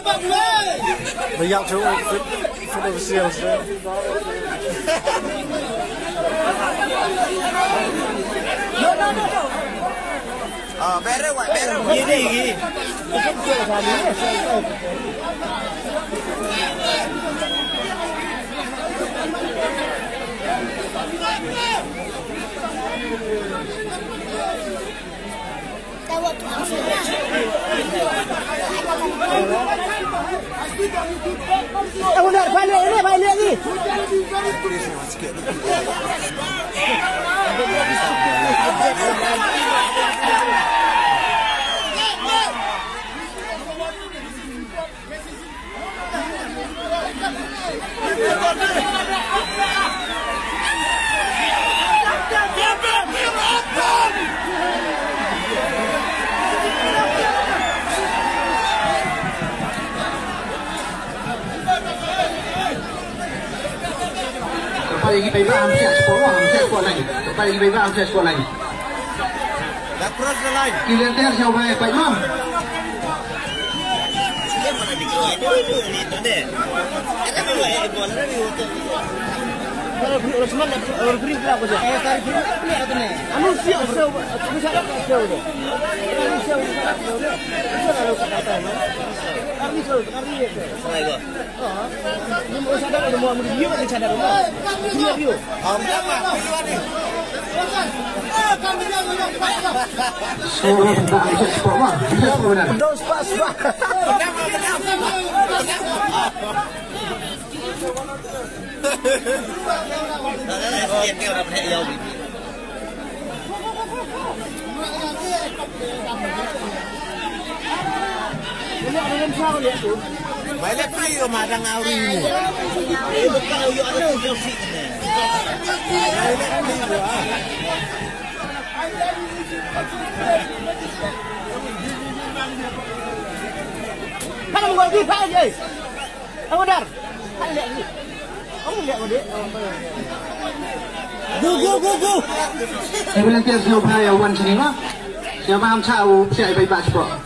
Bây giờ chú phút đầu siêu siêu. Bé ra ngoài, bé ra ngoài. Gì đi gì? Udah, balik ni. Lagi baik ambil sekolah, ambil sekolah lagi. Lagi baik ambil sekolah lagi. Dah cross the line. Kita ter siapa yang baik mam? Dia mana dikeluarin itu ni tu deh. Ada dua bola ni untuk. Kalau beri orang semua orang beri berapa je? Kalau beri beli atau ni? Anu siap siap, bisa tak siap tu? Anu siap siap tu. Bisa kalau kata ni. Kami siap, kami ni. Baik go. Ni mau sadar ada mau review ada sadar mau. Review. Berapa? Ni. Sekolah tak sekolah. Sekolah. Dos pas pas. Siap dia orang berhak jauh. Ini ada yang salah lihat tu. Balik free ke madang auri ni. Bukan auri ada yang sih ni. Mana mau pergi pak je? Kamu dar. Kamu lihat ni. Kamu lihat dia. Go. Saya bilang dia siapa yang wan sini mah? Siapa yang tahu siapa yang baik baca.